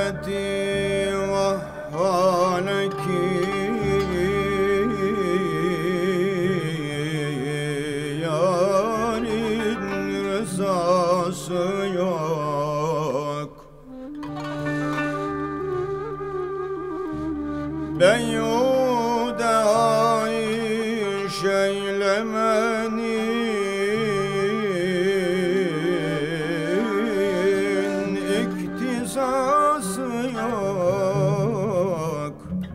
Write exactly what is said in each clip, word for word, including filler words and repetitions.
haleti vah haleki yarın rızası yok. Beyhude aiş eylemenin iktisası yok.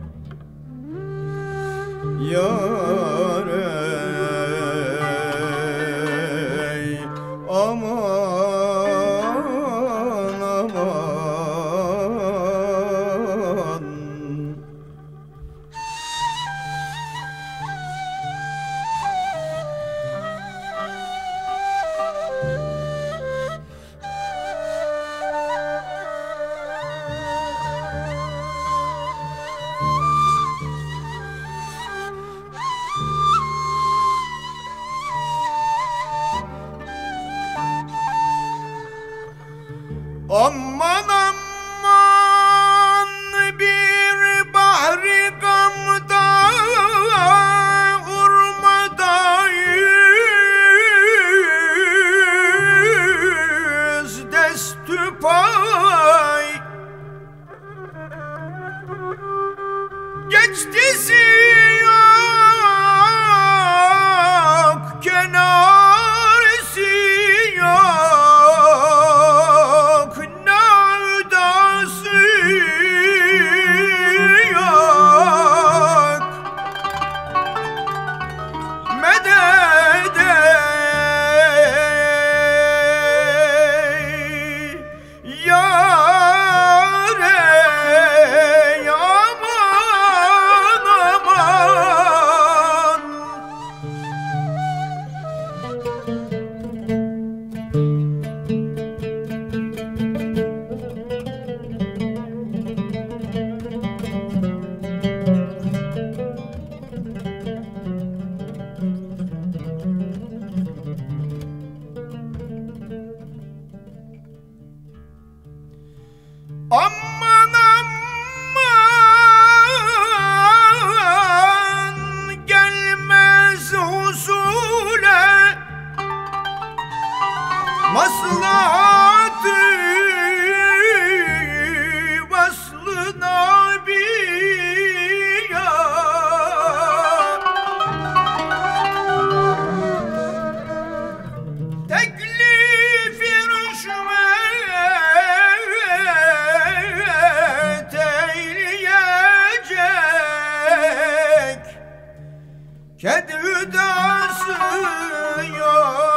Yar ey aman aman. Aman aman bir bahri gamda urmadayız destü pay. Geçtisi yok, kenarisi yok, nağdası yok. Medet ey yar ey aman aman. Aman aman gelmez husule maslahatı vaslına biyan. Teklifi rüşvet eyleyecek kedüdası yok.